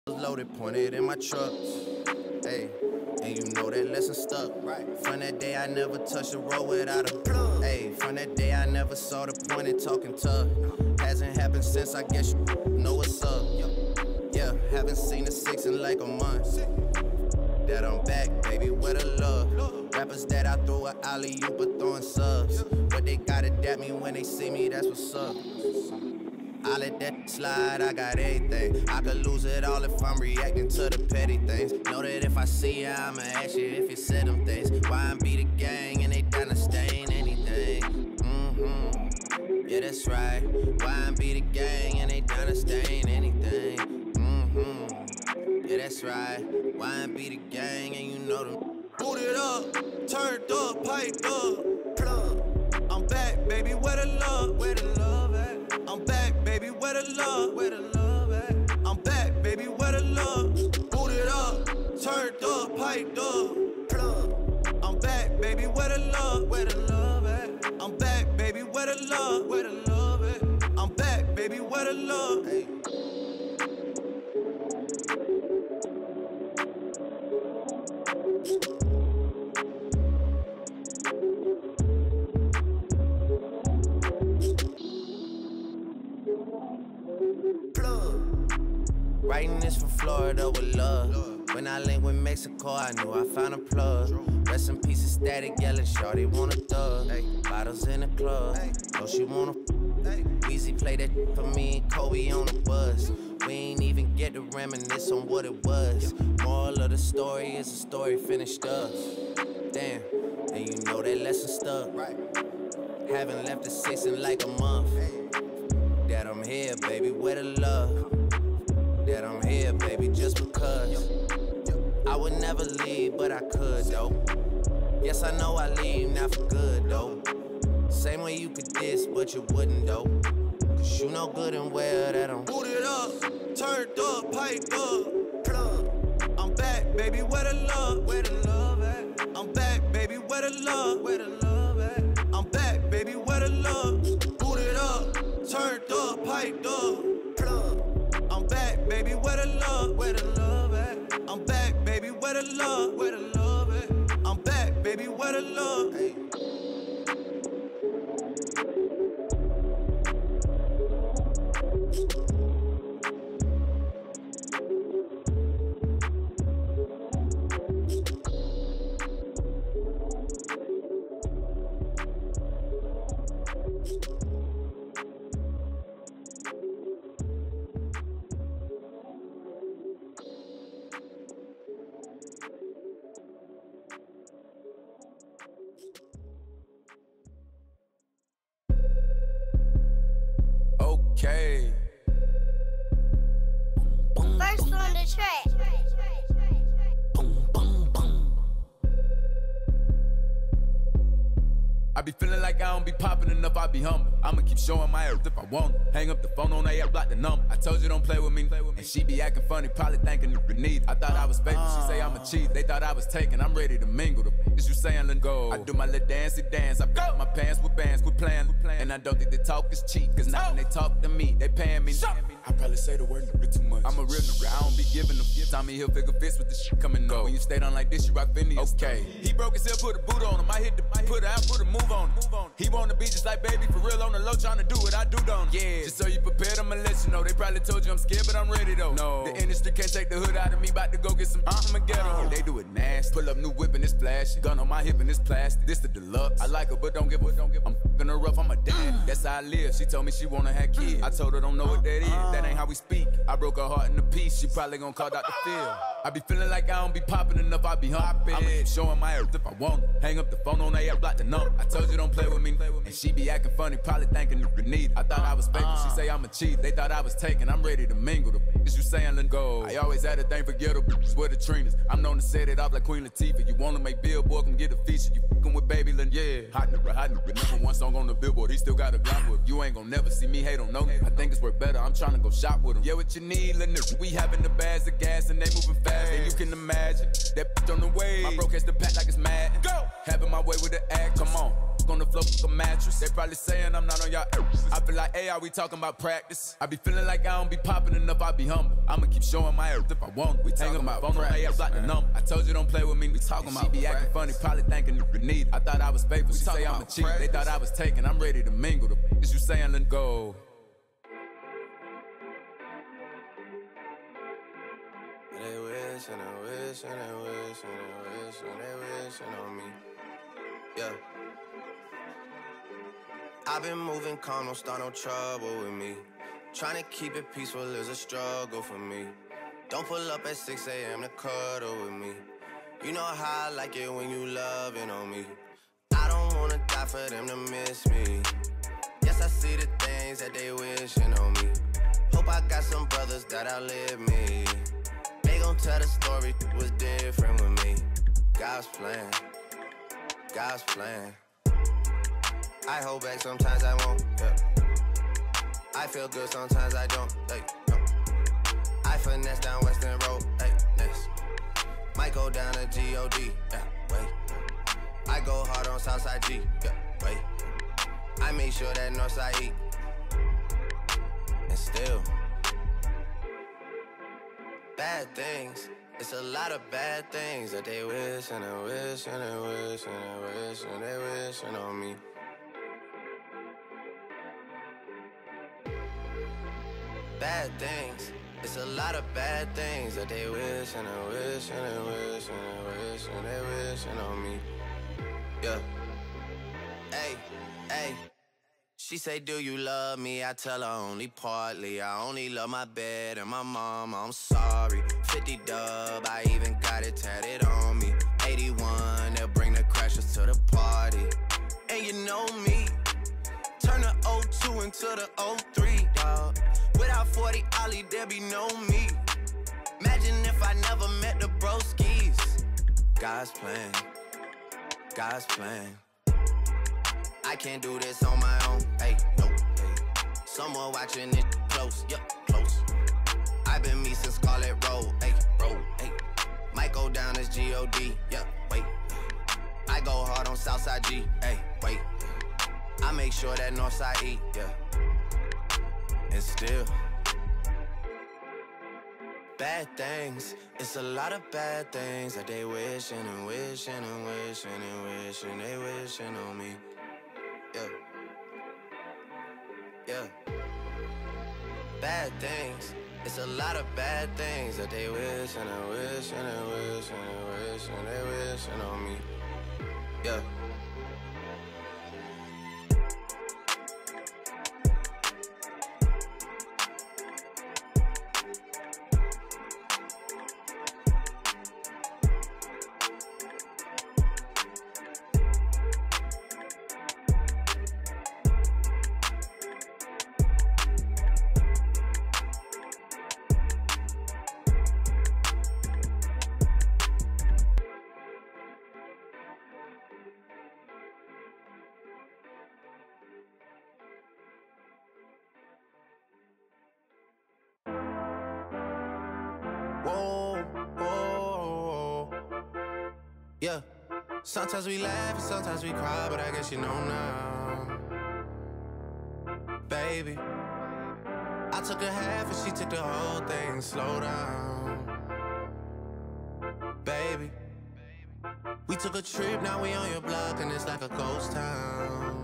Loaded, pointed in my truck. Hey, and you know that lesson stuck. From that day I never touched the road without a plug. Hey, from that day I never saw the point in talking tough. Hasn't happened since, I guess you know what's up. Yeah, haven't seen the 6 in like a month. That I'm back, baby, where the love? Rappers that I throw a alley-oop but throwing subs. But they gotta adapt me when they see me, that's what's up. I let that slide, I got everything. I could lose it all if I'm reacting to the petty things. Know that if I see ya, I'ma ask you if you said them things. Why I'm be the gang and they down to stain anything. Yeah, that's right. Why I'm be the gang and they down to stain anything. Yeah, that's right. Why I'm be the gang and you know them. Booted up, turned up, piped up, plug. I'm back, baby, where the love? Where the love at? I'm back, baby, where the love? Where the love at? I'm back, baby, where the love? Booted up, turned up, piped up, plug. I'm back, baby, where the love? Where the love at? I'm back, baby, where the love? Where the love at? I'm back, baby, where the love? Hey. Writing this for Florida with love. When I linked with Mexico, I knew I found a plug. Rest in peace of Static, yelling, shorty want a thug. Bottles in the club, know she wanna. Weezy play that for me and Kobe on the bus. We ain't even get to reminisce on what it was. Moral of the story is the story finished up. Damn, and you know that lesson stuck. Haven't left the 6 in like a month. That I'm here, baby, where the love? That I'm here, baby, just because. I would never leave, but I could, though. Yes, I know I leave, not for good, though. Same way you could diss, but you wouldn't, though. Cause you know good and well that I'm booted up, turned up, piped up, plug. I'm back, baby, where the love? Where the love at? I'm back, baby, where the love? Where the love at? I'm back, baby, where the love? Booted up, turned up, piped up, plug. I'm back, baby, where the love? Where the love at? I'm back, baby, where the love? Where the love at? I'm back, baby, where the love? Hey. Okay. First on the track. I be feeling like I don't be popping enough, I be humble. I'ma keep showing my ass if I want it. Hang up the phone on that, block the number. I told you don't play with me, and she be acting funny, probably thinking you need. I thought I was fake, she say I'm a cheat. They thought I was taken, I'm ready to mingle. The is you saying, let go. I do my little dancey dance, I got my pants with bands, quit playing. And I don't think the talk is cheap, cause now when they talk to me, they paying me. I probably say the word nigga too much. I'm a real nigga, I don't be giving them. Tommy Hilfiger fits with the shit coming up. When you stay down like this, you rock Phineas. Okay. He broke his hip, put a boot on him. I hit the put out, put a move on him. He wanna be just like baby, for real on the low, tryna do what I do, don't. Yeah. Just so you prepared, I'ma let you know. They probably told you I'm scared, but I'm ready though. No. The industry can't take the hood out of me, bout to go get some Armageddon. They do it nasty. Pull up new whip and it's flashy. Gun on my hip and it's plastic. This the deluxe. I like her, but don't give a. I'm f***ing her rough, I'm a dad. That's how I live. She told me she wanna have kids. I told her don't know what that is. That ain't how we speak. I broke her heart in a piece. She probably gon' call Dr. Phil. I be feeling like I don't be popping enough, I be humping. I'ma keep showing my ass if I want it. Hang up the phone on that, block the number. I told you don't play with me, and she be acting funny, probably thinking you need. I thought I was fake, she say I'm a cheat. They thought I was taken, I'm ready to mingle. The is you saying let go. I always had a thing for ghetto bitches with the Trinas. I'm known to set it off like Queen Latifah. You wanna make Billboard, come get a feature. You fucking with Baby Lynn, yeah. Hot nigga. Number one song on the Billboard, he still got a Glock with. You ain't gon' never see me hate on no. I think it's worth better, I'm tryna go shop with him. Yeah, what you need, little nigga. We having the bags of gas and they moving fast. And you can imagine that bitch on the way. My bro catch the pack like it's mad. Go! Having my way with the act, come on. on the floor, a mattress. They probably saying I'm not on y'all. I feel like, hey, are we talking about practice? I be feeling like I don't be popping enough, I be humble. I'ma keep showing my ass if I want. We talking about phone on AF like the number. I told you don't play with me. We talking about. She be acting funny, probably thinking you need. I thought I was faithful. She say I'm a cheat. They thought I was taken. I'm ready to mingle. The is you saying let go. They wish and they wish and they wish and they wish and they wishing on me. Yeah. I've been moving calm, don't start no trouble with me. Trying to keep it peaceful is a struggle for me. Don't pull up at 6 a.m. to cuddle with me. You know how I like it when you loving on me. I don't wanna die for them to miss me. Yes, I see the things that they wishing on me. Hope I got some brothers that outlive me. They gon' tell the story was different with me. God's plan, God's plan. I hold back, sometimes I won't, yeah. I feel good, sometimes I don't, hey, no. I finesse down Western Road, hey, next. Might go down to G.O.D., yeah, wait. I go hard on Southside G, yeah, wait. I make sure that Northside eat. And still, bad things. It's a lot of bad things that they wish and they wish and they wish and they wish and they wishing on me. Bad things. It's a lot of bad things that they wish and they wish and they wish and they wish and they wishing on me. Yeah. Hey, hey. She say, do you love me? I tell her only partly. I only love my bed and my mom, I'm sorry. 50 dub, I even got it tatted on me. 81, they'll bring the crashers to the party. And you know me, turn the 02 into the 03, dawg. Without 40 Ollie, there be no me. Imagine if I never met the broskies. God's plan, God's plan. I can't do this on my own, hey, no, hey. Someone watching it close, yeah, close. I've been me since Scarlet Road, hey, hey. Might go down as G.O.D., yeah, wait. I go hard on Southside G, hey, wait. I make sure that Northside eat, yeah. And still, bad things. It's a lot of bad things that they wishing and wishing and wishing and wishing they wishing on me. Yeah. Yeah. Bad things. It's a lot of bad things that they wish and they wish and they wish and they wish and they wishing on me. Yeah. Whoa, whoa, yeah. Sometimes we laugh and sometimes we cry, but I guess you know now. Baby, I took a half and she took the whole thing. Slow down. Baby, we took a trip, now we on your block and it's like a ghost town.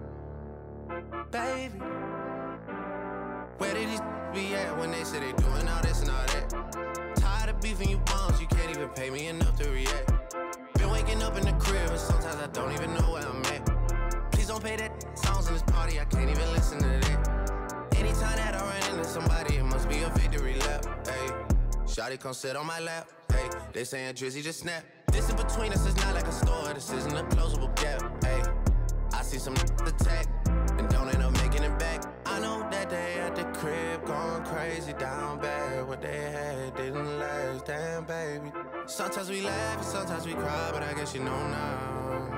Baby, where did these be at when they say they doing all this and all that? Tired of beefing you bums, you can't even pay me enough to react. Been waking up in the crib and sometimes I don't even know where I'm at. Please don't pay that songs in this party, I can't even listen to that. Anytime that I run into somebody, it must be a victory lap. Hey, shawty come sit on my lap. Hey, they saying Drizzy just snap. This in between us is not like a store, this isn't a closable gap. Hey, I see some attack and don't end up making it back. I know that they at the crib going crazy down bad. What they had didn't last, damn baby. Sometimes we laugh and sometimes we cry, but I guess you know now.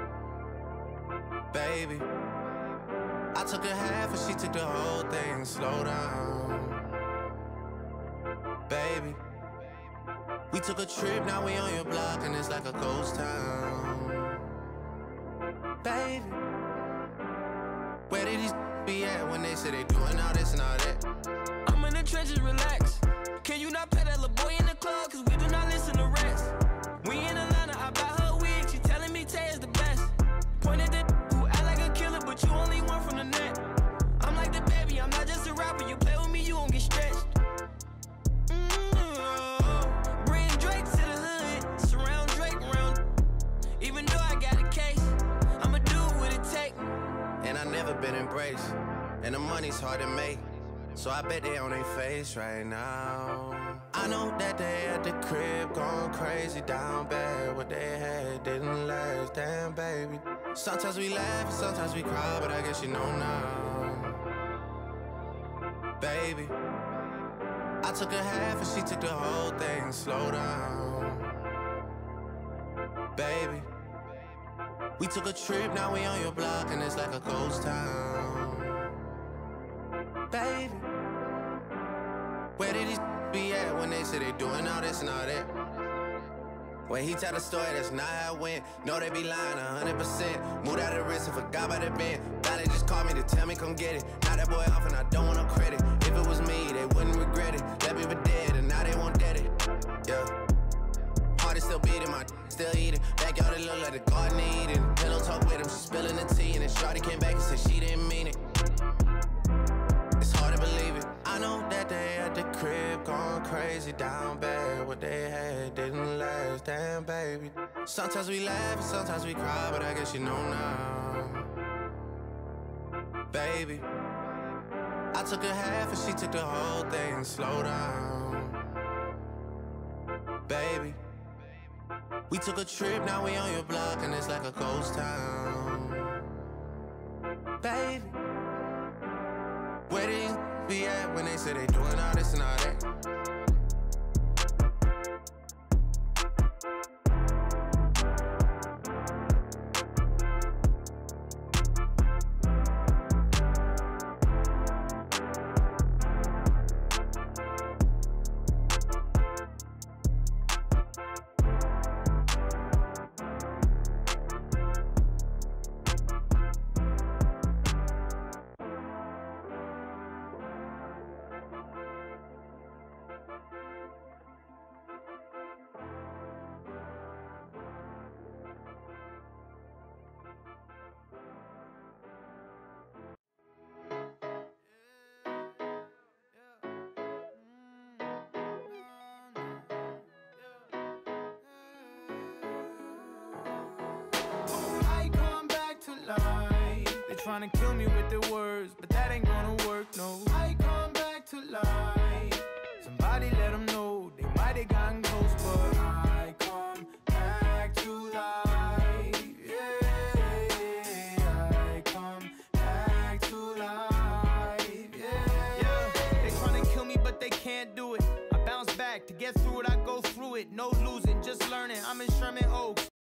Baby, I took a half and she took the whole thing. Slow down. Baby, we took a trip, now we on your block and it's like a ghost town. Baby, where did these be at when they say they doing all this and all that? I'm in the trenches, relax. Can you not pay that little boy in the club? Cause we do not listen to rest. We in Atlanta, I buy her wig. She telling me Tay is the best. Pointed at who act like a killer, but you only one from the net. I'm like the baby, I'm not just a rapper. You play with me, you gon' get stretched. Bring Drake to the hood, surround Drake around. Even though I got a case, I'ma do what it take. And I never been embraced, and the money's hard to make. So I bet they on their face right now. I know that they at the crib going crazy down bad. What they had didn't last, damn baby. Sometimes we laugh and sometimes we cry, but I guess you know now. Baby, I took a half and she took the whole thing. Slow down. Baby, we took a trip, now we on your block and it's like a ghost town. Baby, where did these be at when they say they doing all this and all that? When he tell the story, that's not how it went. No, they be lying 100%. Moved out of the wrist and forgot about the bend. Now they just called me to tell me come get it. Now that boy off and I don't want no credit. If it was me, they wouldn't regret it. Left me for dead and now they won't dead it. Yeah. Heart is still beating, my still eating. Backyard it look like the garden eating. Pillow talk with him, she spilling the tea. And then Shawty came back and said she didn't mean it. It's hard to believe it. I know that they at the crib going crazy down bad. What they had didn't last, damn baby. Sometimes we laugh and sometimes we cry, but I guess you know now. Baby, I took a half and she took the whole thing. Slow down. Baby, we took a trip, now we on your block and it's like a ghost town. Baby, where these be at when they say they doing all this and all that? They tryna kill me with their words, but that ain't gonna work, no. I come back to life. Somebody let them know they might have gotten close, but I come back to life. Yeah, I come back to life. Yeah, they tryna kill me, but they can't do it. I bounce back to get through it. I go through it, no losing, just learning. I'm in Sherman Oaks.